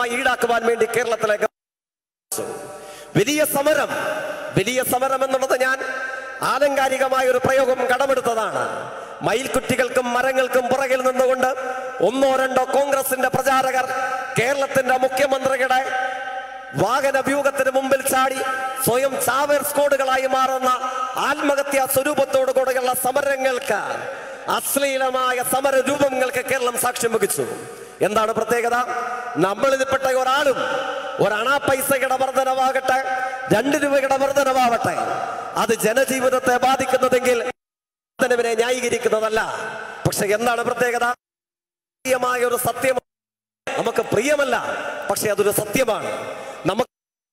തുച്ഛമായി ഈടാക്കുവാൻ വേണ്ടി കേരളത്തിലേക്ക് വലിയ സമരം എന്നുള്ളത് ഞാൻ ആലങ്കാരികമായ ഒരു പ്രയോഗം കടമെടുത്തതാണ്. മയിൽക്കുറ്റികൾക്കും മരങ്ങൾക്കും പുറകിൽ നിന്നുകൊണ്ട് ഒന്നോ രണ്ടോ കോൺഗ്രസിന്റെ പ്രചാരകർ കേരളത്തിന്റെ മുഖ്യമന്ത്രിയുടെ വാഹന വ്യൂഹത്തിന് മുമ്പിൽ ചാടി സ്വയം ചാവേർ സ്ക്വാഡുകളായി മാറുന്ന ആത്മഹത്യാ സ്വരൂപത്തോടു കൂടെയുള്ള സമരങ്ങൾക്ക്, അശ്ലീലമായ സമര രൂപങ്ങൾക്ക് കേരളം സാക്ഷ്യം വഹിച്ചു. എന്താണ് പ്രത്യേകത? നമ്മളിൽപ്പെട്ട ഒരാളും ഒരണാ പൈസയുടെ വർധനവാകട്ടെ, 2 രൂപയുടെ വർധനവാവട്ടെ, അത് ജനജീവിതത്തെ ബാധിക്കുന്നതെങ്കിൽ വർധനവിനെ ന്യായീകരിക്കുന്നതല്ല. പക്ഷെ എന്താണ് പ്രത്യേകത? ഒരു സത്യം നമുക്ക് പ്രിയമല്ല, പക്ഷെ അതൊരു സത്യമാണ്. നമുക്ക്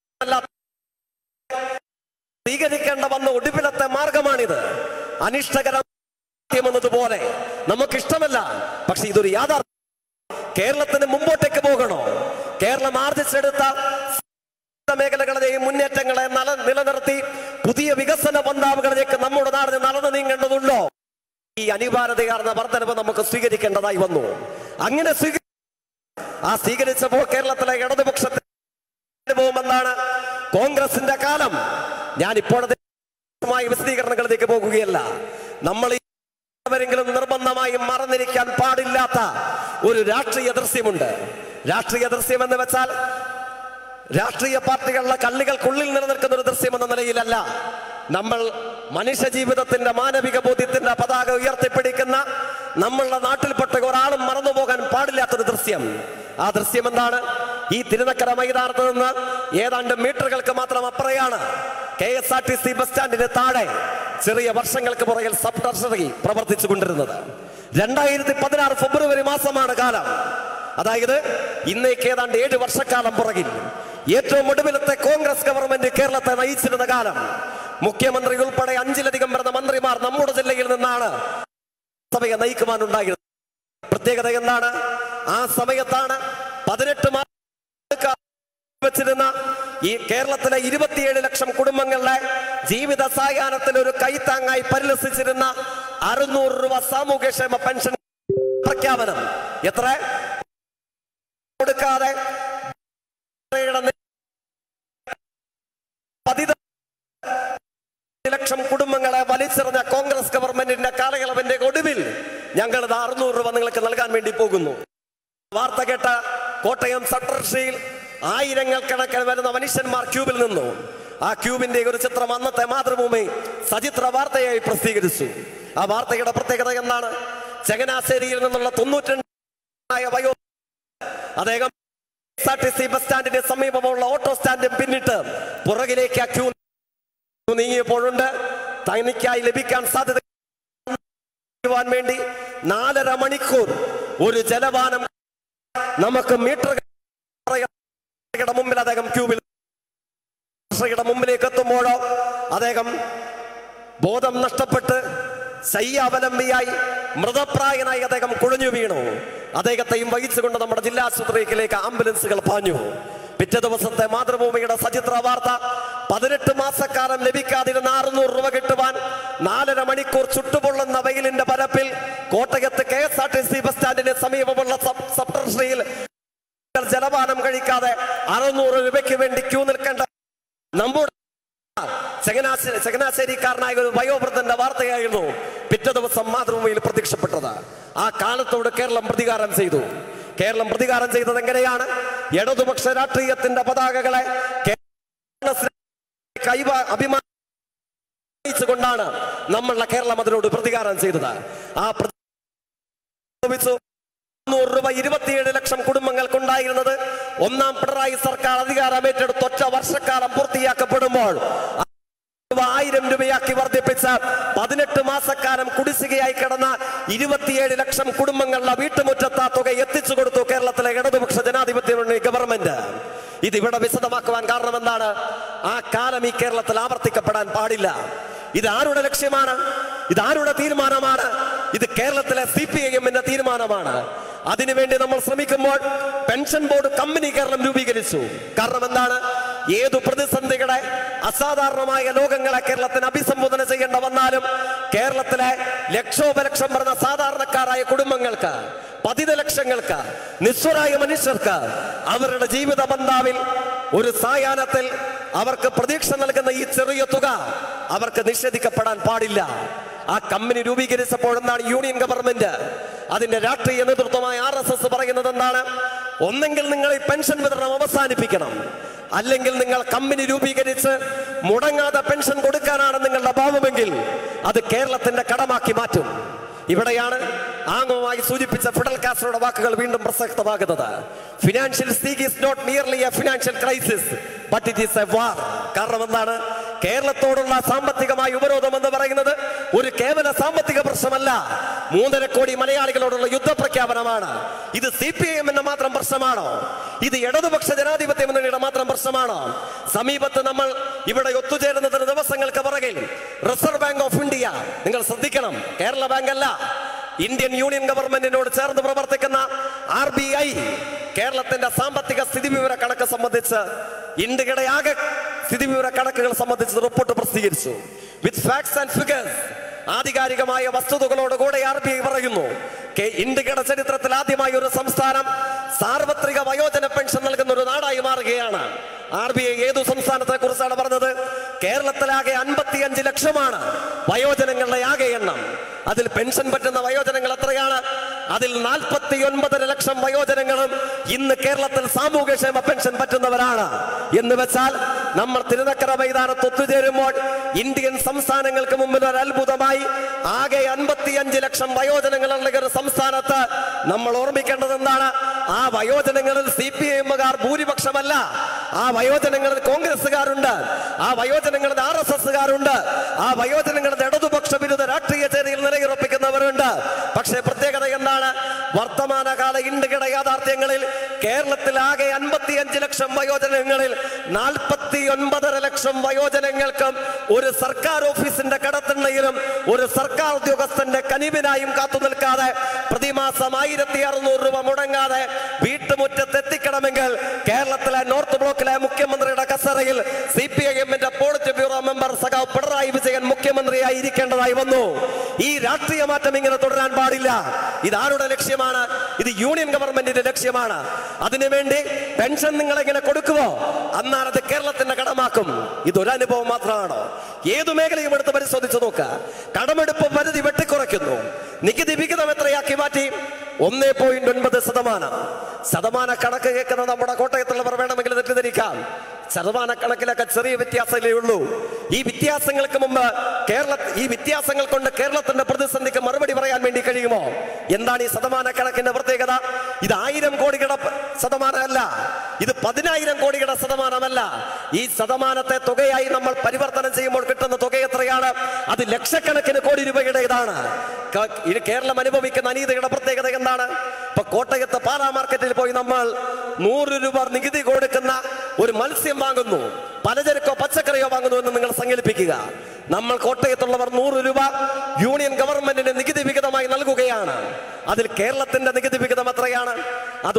സ്വീകരിക്കേണ്ട വന്ന ഒടുവിലത്തെ മാർഗമാണിത്. അനിഷ്ടകരമെന്നതുപോലെ നമുക്കിഷ്ടമല്ല, പക്ഷെ ഇതൊരു യാഥാർത്ഥ്യം. കേരളത്തിന് മുമ്പോട്ടേക്ക് പോകണോ? കേരളം ആർജിച്ചെടുത്ത മേഖലകളെയും മുന്നേറ്റങ്ങളെ നിലനിർത്തി പുതിയ വികസന പന്താവുകളിലേക്ക് നമ്മുടെ നാടിന് നടന്നു നീങ്ങേണ്ടതുണ്ടോ? ഈ അനിവാര്യതയാർന്ന വർധനവ് നമുക്ക് സ്വീകരിക്കേണ്ടതായി വന്നു. അങ്ങനെ സ്വീകരിച്ചപ്പോൾ കേരളത്തിലെ ഇടതുപക്ഷത്തെ അനുഭവം എന്താണ്? കോൺഗ്രസിന്റെ കാലം. ഞാൻ ഇപ്പോഴത്തെ വിശദീകരണങ്ങളിലേക്ക് പോകുകയല്ല. നമ്മൾ െങ്കിലും നിർബന്ധമായും മറന്നിരിക്കാൻ പാടില്ലാത്ത ഒരു രാഷ്ട്രീയ ദൃശ്യമുണ്ട്. രാഷ്ട്രീയ ദൃശ്യം എന്ന് വെച്ചാൽ രാഷ്ട്രീയ പാർട്ടികളുടെ കള്ളികൾക്കുള്ളിൽ നിലനിൽക്കുന്ന ഒരു ദൃശ്യം എന്ന നിലയിലല്ല. നമ്മൾ മനുഷ്യ ജീവിതത്തിന്റെ മാനവിക ബോധ്യത്തിന്റെ പതാക ഉയർത്തിപ്പിടിക്കുന്ന നമ്മളുടെ നാട്ടിൽപ്പെട്ട ഒരാളും മറന്നുപോകാൻ പാടില്ലാത്തൊരു ദൃശ്യം. ആ ദൃശ്യം എന്താണ്? ഈ തിരുനക്കര മൈതാനത്ത് നിന്ന് ഏതാണ്ട് മീറ്ററുകൾക്ക് മാത്രം അപ്പുറയാണ് KSRTC ബസ് സ്റ്റാൻഡിന് താഴെ ചെറിയ വർഷങ്ങൾക്ക് പുറകിൽ സബ് ട്രഷറി പ്രവർത്തിച്ചു കൊണ്ടിരുന്നത്. 2016 ഫെബ്രുവരി മാസമാണ് കാലം. അതായത് ഇന്നേക്ക് ഏതാണ്ട് 7 വർഷക്കാലം പുറകിൽ ഏറ്റവും ഒടുവിലത്തെ കോൺഗ്രസ് ഗവൺമെന്റ് കേരളത്തെ നയിച്ചിരുന്ന കാലം. മുഖ്യമന്ത്രി ഉൾപ്പെടെ 5-ലധികം വരുന്ന മന്ത്രിമാർ നമ്മുടെ ജില്ലയിൽ നിന്നാണ് സഭയെ നയിക്കുവാനുണ്ടായിരുന്നത്. പ്രത്യേകത എന്താണ്? ആ സമയത്താണ് 18 മാസം വെച്ചിരുന്ന ഈ കേരളത്തിലെ 27 ലക്ഷം കുടുംബങ്ങളുടെ ജീവിത സായാഹ്നത്തിന് ഒരു കൈത്താങ്ങായി പരിലസിച്ചിരുന്ന 600 രൂപ സാമൂഹ്യക്ഷേമ പെൻഷൻ പ്രഖ്യാപനം. എത്ര കൊടുക്കാതെ 10 ലക്ഷം കുടുംബങ്ങളെ വലിച്ചെറിഞ്ഞ കോൺഗ്രസ് ഗവൺമെന്റിന്റെ കാലയളവിന്റെ ഒടുവിൽ ഞങ്ങൾ 600 രൂപ നിങ്ങൾക്ക് നൽകാൻ വേണ്ടി പോകുന്നു. വാർത്ത കേട്ട കോട്ടയം സട്ടർഷിയിൽ ആയിരങ്ങൾക്കണക്കിന് വരുന്ന മനുഷ്യന്മാർ ക്യൂബിൽ നിന്നു. ആ ക്യൂബിന്റെ ഒരു ചിത്രം അന്നത്തെ മാതൃഭൂമി സചിത്ര വാർത്തയായി പ്രസിദ്ധീകരിച്ചു. ആ വാർത്തയുടെ പ്രത്യേകത എന്താണ്? ചങ്ങനാശ്ശേരിയിൽ നിന്നുള്ള 92 വയോ അദ്ദേഹം KSRTC ബസ് സ്റ്റാൻഡിന്റെ സമീപമുള്ള ഓട്ടോ സ്റ്റാൻഡ് പിന്നിട്ട് പുറകിലേക്ക് ആ ക്യൂ നീങ്ങിയപ്പോഴുണ്ട് തനിക്കായി ലഭിക്കാൻ സാധ്യത വേണ്ടി 4.5 മണിക്കൂർ ഒരു ജലപാനം നമുക്ക് മീറ്റർ മുമ്പിൽ അദ്ദേഹം ക്യൂബിൽ മുമ്പിലേക്ക് എത്തുമ്പോഴോ അദ്ദേഹം ബോധം നഷ്ടപ്പെട്ട് ശയ്യാവലംബിയായി മൃതപ്രായനായി അദ്ദേഹം കുഴഞ്ഞു വീണു. അദ്ദേഹത്തെയും വഹിച്ചുകൊണ്ട് നമ്മുടെ ജില്ലാ ആശുപത്രിയിലേക്ക് ആംബുലൻസുകൾ പാഞ്ഞു. പിറ്റേ ദിവസത്തെ മാതൃഭൂമിയുടെ സചിത്ര വാർത്ത 18 മാസക്കാലം ലഭിക്കാതിരുന്ന 600 രൂപ കിട്ടുവാൻ 4.5 മണിക്കൂർ ചുട്ടുപൊള്ളുന്ന വെയിലിന്റെ പരപ്പിൽ കോട്ടയത്ത് KSRTC ബസ് സ്റ്റാൻഡിന് സമീപമുള്ള സബ് ട്രഷറിയിൽ ജലപാനം കഴിക്കാതെ 600 രൂപയ്ക്ക് വേണ്ടി ക്യൂ നിൽക്കേണ്ട നമ്മുടെ ചങ്ങനാശ്ശേരിക്കാരനായ ഒരു വയോവൃദ്ധന്റെ വാർത്തയായിരുന്നു പിറ്റേ ദിവസം മാതൃഭൂമിയിൽ പ്രത്യക്ഷപ്പെട്ടത്. ആ കാലത്തോട് കേരളം പ്രതികാരം ചെയ്തു. കേരളം പ്രതികാരം ചെയ്തത് എങ്ങനെയാണ്? ഇടതുപക്ഷ രാഷ്ട്രീയത്തിന്റെ പതാകകളെ അഭിമാനിച്ചുകൊണ്ടാണ് നമ്മളുടെ കേരളം അതിനോട് പ്രതികാരം ചെയ്തത്. ആ 100 രൂപ 27 ലക്ഷം കുടുംബങ്ങൾക്കുണ്ടായിരുന്നത് ഒന്നാം പിണറായി സർക്കാർ അധികാരമേറ്റെടുത്ത് ഒറ്റ വർഷക്കാലം പൂർത്തിയാക്കപ്പെടുമ്പോൾ 1000 രൂപയാക്കി വർദ്ധിപ്പിച്ച 18 മാസക്കാലം കുടിശ്ശികയായി കിടന്ന 27 ലക്ഷം കുടുംബങ്ങളുടെ വീട്ടുമുറ്റത്ത് ആ തുക എത്തിച്ചു കൊടുത്തു കേരളത്തിലെ ഇടതുപക്ഷ ജനാധിപത്യ ഗവൺമെന്റ്. ഇതിവിടെ വിശദമാക്കുവാൻ കാരണം എന്താണ്? ആ കാലം ഈ കേരളത്തിൽ ആവർത്തിക്കപ്പെടാൻ പാടില്ല. ഇത് ആരുടെ ലക്ഷ്യമാണ്? ഇത് ആരുടെ തീരുമാനമാണ്? ഇത് കേരളത്തിലെ CPIM-ന്റെ തീരുമാനമാണ്. അതിനുവേണ്ടി നമ്മൾ ശ്രമിക്കുമ്പോൾ പെൻഷൻ ബോർഡ് കമ്പനി കേരളം രൂപീകരിച്ചു. കാരണം എന്താണ്? ഏതു പ്രതിസന്ധികളെ അസാധാരണമായ ലോകങ്ങളെ കേരളത്തിന് അഭിസംബോധന ചെയ്യേണ്ട വന്നാലും കേരളത്തിലെ ലക്ഷോപലക്ഷം വരുന്ന സാധാരണക്കാരായ കുടുംബങ്ങൾക്ക് പതിത ലക്ഷങ്ങൾക്ക്, നിസ്വരായ മനുഷ്യർക്ക് അവരുടെ ജീവിത ബന്ധാവിൽ ഒരു സായാഹ്നത്തിൽ അവർക്ക് പ്രതീക്ഷ നൽകുന്ന ഈ ചെറിയ തുക അവർക്ക് നിഷേധിക്കപ്പെടാൻ പാടില്ല. ആ കമ്പനി രൂപീകരിച്ചപ്പോഴെന്താണ് യൂണിയൻ ഗവൺമെന്റ്, അതിന്റെ രാഷ്ട്രീയ നേതൃത്വമായ RSS പറയുന്നത് എന്താണ്? ഒന്നെങ്കിൽ നിങ്ങൾ ഈ പെൻഷൻ വിതരണം അവസാനിപ്പിക്കണം, അല്ലെങ്കിൽ നിങ്ങൾ കമ്പനി രൂപീകരിച്ച് മുടങ്ങാതെ പെൻഷൻ കൊടുക്കാനാണ് നിങ്ങളുടെ ഭാവമെങ്കിൽ അത് കേരളത്തിന്റെ കടമാക്കി മാറ്റും. ഇവിടെയാണ് ആംഗമായി സൂചിപ്പിച്ച ഫിഡൽ കാസ്ട്രോയുടെ വാക്കുകൾ വീണ്ടും പ്രസക്തമാകുന്നത്. ഫിനാൻഷ്യൽ സ്റ്റീഗ് is not merely a financial crisis but it is a war. കാരണം എന്താണ്? കേരളത്തോടുള്ള സാമ്പത്തികമായ ഉപരോധം എന്ന് പറയുന്നത് ഒരു കേവല സാമ്പത്തിക പ്രശ്നമല്ല, 3.5 കോടി മലയാളികളോടുള്ള യുദ്ധപ്രഖ്യാപനമാണ്. ഇത് CPIM-ന്റെ മാത്രം പ്രശ്നമാണോ? ഇത് ഇടതുപക്ഷ ജനാധിപത്യ മുന്നണിയുടെ മാത്രം പ്രശ്നമാണോ? സമീപത്ത് നമ്മൾ ഇവിടെ ഒത്തുചേരുന്നതിന് ദിവസങ്ങൾക്ക് പുറകിൽ റിസർവ് ബാങ്ക് ഓഫ് ഇന്ത്യ, നിങ്ങൾ ശ്രദ്ധിക്കണം, കേരള ബാങ്ക് അല്ല, ഇന്ത്യൻ യൂണിയൻ ഗവൺമെന്റിനോട് ചേർന്ന് പ്രവർത്തിക്കുന്ന RBI കേരളത്തിന്റെ സാമ്പത്തിക സ്ഥിതിവിവര കണക്ക് സംബന്ധിച്ച്, ഇന്ത്യയുടെ ആകെ സ്ഥിതിവിവര കണക്കുകൾ സംബന്ധിച്ച് റിപ്പോർട്ട് പ്രസിദ്ധീകരിച്ചു. വിത്ത് ഫാക്ട്സ് ആൻഡ് ഫിഗേഴ്സ്, ആധികാരികമായ വസ്തുതകളോടുകൂടെ RBI പറയുന്നു, ഇന്ത്യയുടെ ചരിത്രത്തിൽ ആദ്യമായി ഒരു സംസ്ഥാനം സാർവത്രിക വയോജന പെൻഷൻ നൽകുന്ന ഒരു നാടായി മാറുകയാണ്. RBI ഏതു സംസ്ഥാനത്തെ കുറിച്ചാണ് പറഞ്ഞത്? കേരളത്തിലാകെ 55 ലക്ഷമാണ് വയോജനങ്ങളുടെ ആകെ എണ്ണം. അതിൽ പെൻഷൻ പറ്റുന്ന വയോജനങ്ങൾ എത്രയാണ്? അതിൽ 49.5 ലക്ഷം വയോജനങ്ങളും ഇന്ന് കേരളത്തിൽ സാമൂഹ്യക്ഷേമ പെൻഷൻ പറ്റുന്നവരാണ്. എന്ന് വെച്ചാൽ നമ്മൾ തിരുനക്കര മൈതാനത്ത് ഒത്തുചേരുമ്പോൾ ഇന്ത്യൻ സംസ്ഥാനങ്ങൾക്ക് മുമ്പിൽ ഒരു അത്ഭുതമായി ആകെ 55 ലക്ഷം വയോജനങ്ങളുള്ള ഒരു സംസ്ഥാനത്ത് നമ്മൾ ഓർമ്മിക്കേണ്ടത് എന്താണ്? ആ വയോജനങ്ങളിൽ CPIM-കാർ ഭൂരിപക്ഷമല്ല, ആ വയോജനങ്ങളിൽ കോൺഗ്രസുകാരുണ്ട്, ആ വയോജനങ്ങളിൽ RSS-കാരുണ്ട്, ആ വയോജനങ്ങളുടെ ഇടതുപക്ഷ വിരുദ്ധ രാഷ്ട്രീയ ചേരിയിൽ നിലയുറപ്പിക്കുന്നവരുണ്ട്. പക്ഷേ പ്രത്യേകത എന്താണ്? വർത്തമാനകാല ഇന്ത്യയുടെ യാഥാർത്ഥ്യങ്ങളിൽ കേരളത്തിൽ ആകെ 55 ലക്ഷം വയോജനങ്ങളിൽ 49.5 ലക്ഷം വയോജനങ്ങൾക്കും ഒരു സർക്കാർ ഓഫീസിന്റെ കടത്തിണ്ണയിലും ഒരു സർക്കാർ ഉദ്യോഗസ്ഥന്റെ കനിവിനായും കാത്തു നിൽക്കാതെ പ്രതിമാസം 1600 രൂപ മുടങ്ങാതെ വീട്ടുമുറ്റത്ത് എത്തിക്കണമെങ്കിൽ കേരളത്തിലെ നോർത്ത് ബ്ലോക്കിലെ മുഖ്യമന്ത്രിയുടെ കസേരയിൽ CPIM-ന്റെ പോളിറ്റ് ബ്യൂറോ മെമ്പർ സഖാവ് പിണറായി വിജയൻ മുഖ്യമന്ത്രിയായി ഇരിക്കേണ്ടതായി വന്നു. ഈ രാഷ്ട്രീയ മാറ്റം ഇങ്ങനെ തുടരാൻ പാടില്ല. ഇതാരുടെ ലക്ഷ്യമാണ്? ഇത് യൂണിയൻ ഗവൺമെന്റിന്റെ ലക്ഷ്യമാണ്. അതിനുവേണ്ടി പെൻഷൻ നിങ്ങൾ എങ്ങനെ കൊടുക്കുമോ എന്നാൽ അത് കേരളത്തിന്റെ കടമാക്കും. ഇതൊരു അനുഭവം മാത്രമാണോ? ഏതു മേഖലയും എടുത്ത് പരിശോധിച്ചു നോക്കുക. കടമെടുപ്പ് പരിധി വെട്ടിക്കുറയ്ക്കുന്നു. നികുതി വിഹിതം എത്രയാക്കി മാറ്റി? 1.9%. ശതമാന കണക്ക് കേൾക്കുന്ന നമ്മുടെ കോട്ടയത്തുള്ളവർ വേണമെങ്കിൽ തെറ്റിദ്ധരിക്കാം. ശതമാന കണക്കിലൊക്കെ ചെറിയ വ്യത്യാസമേ ഉള്ളൂ. ഈ വ്യത്യാസങ്ങൾക്ക് മുമ്പ് ഈ വ്യത്യാസങ്ങൾ കൊണ്ട് കേരളത്തിന്റെ പ്രതിസന്ധിക്ക് മറുപടി പറയാൻ വേണ്ടി കഴിയുമോ? എന്താണ് ഈ ശതമാന കണക്കിന്റെ പ്രത്യേകത? ഇത് 1000 കോടിയുടെ ശതമാനമല്ല, ഇത് 10,000 കോടിയുടെ ശതമാനമല്ല. ഈ ശതമാനത്തെ തുകയായി നമ്മൾ പരിവർത്തനം ചെയ്യുമ്പോൾ കിട്ടുന്ന തുക എത്രയാണ്? അത് ലക്ഷക്കണക്കിന് കോടി രൂപയുടേതാണ്. കേരളം അനുഭവിക്കുന്ന അനീതിയുടെ പ്രത്യേകത എന്താണ്? ഇപ്പൊ കോട്ടയത്ത് പാലാ മാർക്കറ്റിൽ പോയി നമ്മൾ 100 രൂപ നികുതി കൊടുക്കുന്ന ഒരു മത്സ്യം വാങ്ങുന്നു, പലചരക്കോ പച്ചക്കറിയോ വാങ്ങുന്നു എന്ന് നിങ്ങൾ സങ്കല്പിക്കുക. നമ്മൾ കോട്ടയത്തുള്ളവർ 100 രൂപ യൂണിയൻ ഗവൺമെന്റിന് നികുതി വിഹിതമായി നൽകുകയാണ്. അതിൽ കേരളത്തിന്റെ നികുതി വിഹിതം എത്രയാണ്? അത്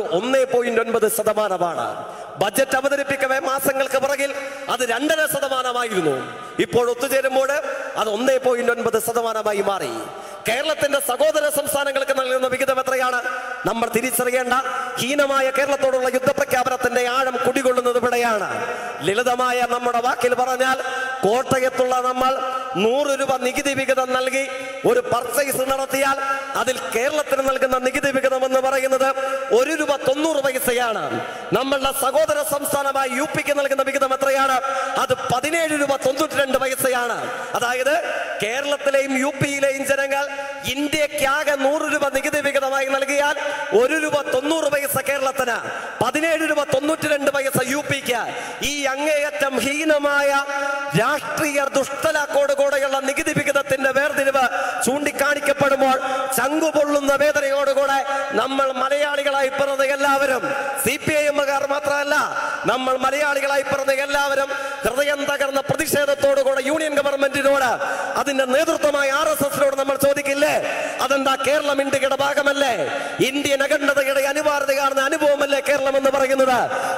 1.9%. ബജറ്റ് അവതരിപ്പിക്കവേ മാസങ്ങൾക്ക് പുറകിൽ അത് 2.5%. ഇപ്പോൾ ഒത്തുചേരുമ്പോൾ അത് 1.9% മാറി. കേരളത്തിന്റെ സഹോദര സംസ്ഥാനങ്ങൾക്ക് നൽകുന്ന വിഹിതം എത്രയാണ്? നമ്മൾ തിരിച്ചറിയേണ്ട ഹീനമായ കേരളത്തോടുള്ള യുദ്ധപ്രഖ്യാപനത്തിന്റെ ആഴം കുടികൊള്ളുന്നത് ഇവിടെയാണ്. ലളിതമായ നമ്മുടെ വാക്കിൽ പറഞ്ഞാൽ, കോട്ടയത്തുള്ള നമ്മൾ 100 രൂപ നികുതി വിഹിതം നൽകി ഒരു പർച്ചേസ് നടത്തിയാൽ അതിൽ കേരളത്തിന് നൽകുന്ന നികുതി വിഹിതം എന്ന് പറയുന്നത് 1 രൂപ 90 പൈസയാണ്. നമ്മളുടെ സഹോദര സംസ്ഥാനമായ UP-ക്ക് നൽകുന്ന വിഹിതം എത്രയാണ്? അത് 17 രൂപ 92 പൈസയാണ്. അതായത് കേരളത്തിലെയും UP-യിലെയും ജനങ്ങൾ ഇന്ത്യക്കാകെ 100 രൂപ നികുതി വിഹിതമായി നൽകിയാൽ 1 രൂപ 90 പൈസ കേരളത്തിന്, 17 രൂപ 92 പൈസ UP-ക്ക്. ഈ അങ്ങേയറ്റം ഹീനമായ രാഷ്ട്രീയ ദുഷ്ടലാക്കോടുകൂടെയുള്ള നികുതി വിഹിതത്തിന്റെ വേർതിരിവ് ചൂണ്ടിക്കാണിക്കപ്പെടുമ്പോൾ ചങ്കുപൊള്ളുന്ന വേദനയോടുകൂടെ നമ്മൾ മലയാളികളായി പിറന്ന എല്ലാവരും, CPIM-കാർ മാത്രമല്ല, നമ്മൾ മലയാളികളായി പിറന്ന എല്ലാവരും ഹൃദയം തകർന്ന പ്രതിഷേധത്തോടുകൂടെ യൂണിയൻ ഗവൺമെന്റിനോട്, അതിന്റെ നേതൃത്വമായ RSS-നോട് നമ്മൾ ചോദിക്കില്ലേ, അതെന്താ കേരളം ഇന്ത്യയുടെ ഭാഗമല്ലേ? ഇന്ത്യൻ അഖണ്ഡതയുടെ അനിവാര്യത കാണുന്ന അനുഭവമല്ലേ കേരളം എന്ന് പറയുന്നത്?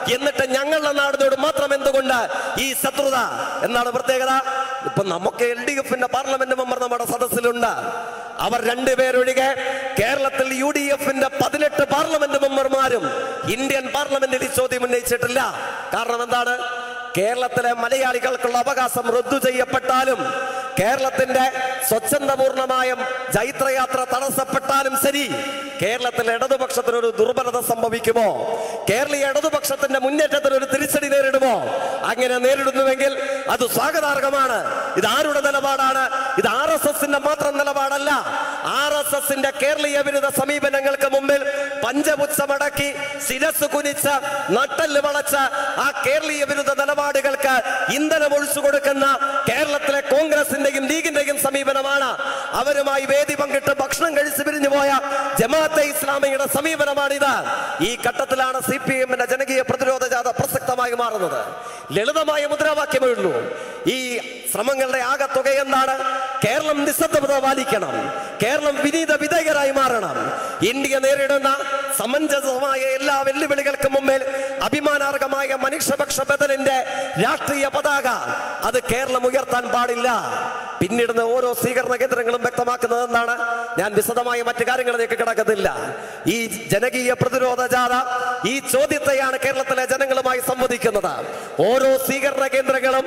എന്നിട്ട് ഞങ്ങളുടെ നാടിനോട് മാത്രം എന്തുകൊണ്ട് ഈ ശത്രുത? എന്താണ് പ്രത്യേകത? ഇപ്പൊ നമുക്ക് LDF-ന്റെ പാർലമെന്റ് മെമ്പർ നമ്മുടെ സദസ്സിലുണ്ട്. അവർ രണ്ടുപേരൊഴികെ കേരളത്തിൽ UDF-ന്റെ 18 പാർലമെന്റ് മെമ്പർമാരും ഇന്ത്യൻ പാർലമെന്റിൽ ഈ ചോദ്യം ഉന്നയിച്ചിട്ടില്ല. കാരണം എന്താണ്? കേരളത്തിലെ മലയാളികൾക്കുള്ള അവകാശം റദ്ദു ചെയ്യപ്പെട്ടാലും, കേരളത്തിന്റെ സ്വച്ഛന്ദപൂർണമായ ജൈത്രയാത്ര തടസ്സപ്പെട്ടാലും ശരി, കേരളത്തിലെ ഇടതുപക്ഷത്തിനൊരു ദുർബലത സംഭവിക്കുമോ? കേരളീയ ഇടതുപക്ഷത്തിന്റെ മുന്നേറ്റത്തിന് ഒരു തിരിച്ചടി നേരിടുമോ? അങ്ങനെ നേരിടുന്നുവെങ്കിൽ അത് സ്വാഗതാർഹമാണ്. ഇത് ആരുടെ നിലപാടാണ്? ഇത് RSSന്റെ മാത്രം നിലപാടല്ല. RSSന്റെ കേരളീയ വിരുദ്ധ സമീപനങ്ങൾക്ക് മുമ്പിൽ പഞ്ചപുച്ഛമടക്കി ശിരസ് കുനിച്ച് നട്ടല് വളച്ച് ആ കേരളീയ വിരുദ്ധ നിലപാടുകൾക്ക് ഇന്ധനം ഒഴിച്ചു കൊടുക്കുന്ന കേരളത്തിലെ കോൺഗ്രസിന്റെയും ലീഗിന്റെയും സമീപനമാണ്. അവരുമായി വേദി പങ്കിട്ട് ഭക്ഷണം കഴിച്ച് പിരിഞ്ഞു പോയ ജമാഅത്തെ ഇസ്ലാമിയുടെ സമീപനമാണിത്. ഈ ഘട്ടത്തിലാണ് CPM-ന്റെ ജനകീയ പ്രതിരോധ ജാഥ പ്രസക്തമായി മാറുന്നത്. ലളിതമായ മുദ്രാവാക്യമേ ഉള്ളൂ. ഈ ശ്രമങ്ങളുടെ ആകത്തുക എന്താണ്? കേരളം നിസ്സബ്ദത പാലിക്കണം, കേരളം വിനീത വിധേയരായി മാറണം. ഇന്ത്യ നേരിടുന്ന സമഞ്ജസമായ എല്ലാ വെല്ലുവിളികൾക്ക് മുമ്പിൽ അഭിമാനാർഹമായ മനുഷ്യപക്ഷ ബദലിന്റെ രാഷ്ട്രീയ പതാക അത് കേരളം ഉയർത്താൻ പാടില്ല. പിന്നീട് ഓരോ സ്വീകരണ കേന്ദ്രങ്ങളും വ്യക്തമാക്കുന്നത് എന്താണ്? ഞാൻ വിശദമായ മറ്റു കാര്യങ്ങളിലേക്ക് കിടക്കുന്നില്ല. ഈ ജനകീയ പ്രതിരോധ ജാഥ ഈ ചോദ്യത്തെയാണ് കേരളത്തിലെ ജനങ്ങളുമായി സംവദിക്കുന്നത്. ഓരോ സ്വീകരണ കേന്ദ്രങ്ങളും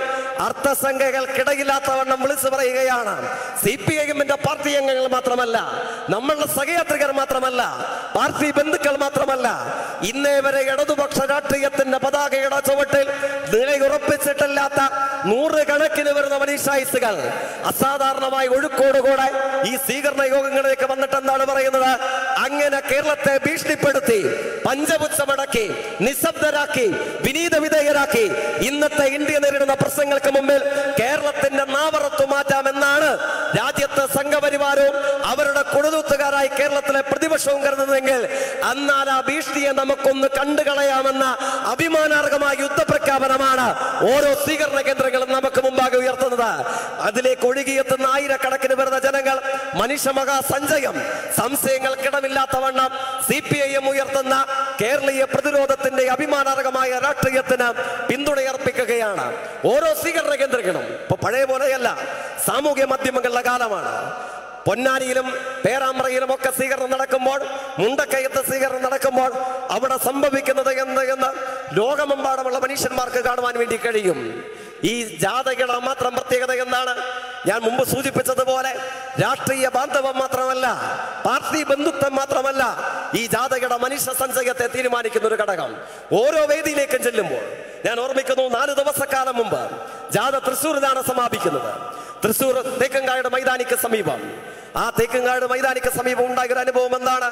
അർത്ഥസംഖ്യകൾക്കിടയില്ലാത്തവണ്ണം വിളിച്ചു പറയുകയാണ്. CPM-ന്റെ പാർട്ടി അംഗങ്ങൾ മാത്രമല്ല, നമ്മളുടെ സഹയാത്രികർ മാത്രമല്ല, പാർട്ടി ബന്ധുക്കൾ മാത്രമല്ല, ഇന്നേ വരെ ഇടതുപക്ഷ രാഷ്ട്രീയത്തിന്റെ പതാകയുടെ ചുവട്ടിൽ നിലയുറപ്പിച്ചിട്ടില്ലാത്ത നൂറുകണക്കിന് വരുന്ന മനുഷ്യായുസ്സുകൾ അസാധാരണമായ ഒഴുക്കോടുകൂടെ ഈ സ്വീകരണ യോഗങ്ങളിലേക്ക് വന്നിട്ട് എന്താണ് പറയുന്നത്? അങ്ങനെ കേരളത്തെ ഭീഷണിപ്പെടുത്തി, പഞ്ചപുച്ഛമടക്കി, നിശബ്ദരാക്കി, വിനീത വിധേയരാക്കി ഇന്നത്തെ ഇന്ത്യ നേരിടുന്ന പ്രശ്നങ്ങൾക്ക് മുമ്പിൽ കേരളത്തിന്റെ നാവറത്തു മാറ്റാമെന്നാണ് രാജ്യത്ത് സംഘപരിവാരവും അവരുടെ കൊടുതൂത്തുകാരായി കേരളത്തിലെ പ്രതിപക്ഷവും കരുതുന്നതെങ്കിൽ, എന്നാൽ ആ ഭീഷണിയെ നമുക്കൊന്ന് കണ്ടുകളയാമെന്ന അഭിമാനാർഹമായ യുദ്ധപ്രഖ്യാപനമാണ് ഓരോ സ്വീകരണ കേന്ദ്രങ്ങളും നമുക്ക് മുമ്പാകെ ഉയർത്തുന്നത്. അതിലേക്ക് ഒഴുകിയെത്തുന്ന ആയിരക്കണക്കിന് വരുന്ന ജനങ്ങൾ, മനുഷ്യ മഹാസഞ്ചയം, സംശയങ്ങൾക്കിടമില്ലാത്തവണ്ണം CPIM ഉയർത്തുന്ന കേരളീയ പ്രതിരോധത്തിന്റെ അഭിമാനാർഹമായ രാഷ്ട്രീയത്തിന് പിന്തുണയർപ്പിക്കുകയാണ്. ഓരോ സ്വീകരണ കേന്ദ്രങ്ങളും ഇപ്പൊ പഴയ പോലെയല്ല, സാമൂഹ്യ മാധ്യമങ്ങളുടെ കാലമാണ്. പൊന്നാനിയിലും പേരാമ്പ്രയിലും ഒക്കെ സ്വീകരണം നടക്കുമ്പോൾ, മുണ്ടക്കയത്ത് സ്വീകരണം നടക്കുമ്പോൾ അവിടെ സംഭവിക്കുന്നത് എന്ന് ലോകമെമ്പാടുമുള്ള മനുഷ്യന്മാർക്ക് കാണുവാൻ വേണ്ടി കഴിയും. ഈ ജാഥയുടെ മാത്രം പ്രത്യേകത എന്താണ്? ഞാൻ മുമ്പ് സൂചിപ്പിച്ചതുപോലെ രാഷ്ട്രീയ ബാന്ധവം മാത്രമല്ല, പാർട്ടി ബന്ധുത്വം മാത്രമല്ല, ഈ ജാഥയുടെ മനുഷ്യ സഞ്ചയത്തെ തീരുമാനിക്കുന്ന ഒരു ഘടകം. ഓരോ വേദിയിലേക്കും ചെല്ലുമ്പോൾ ഞാൻ ഓർമ്മിക്കുന്നു, 4 ദിവസക്കാലം മുമ്പ് ജാഥ തൃശ്ശൂരിലാണ് സമാപിക്കുന്നത്. തൃശ്ശൂർ തേക്കങ്കാട് മൈതാനിക്ക് സമീപം. ആ തേക്കങ്കാട് മൈതാനിക്ക് സമീപം ഉണ്ടായ ഒരു അനുഭവം എന്താണ്?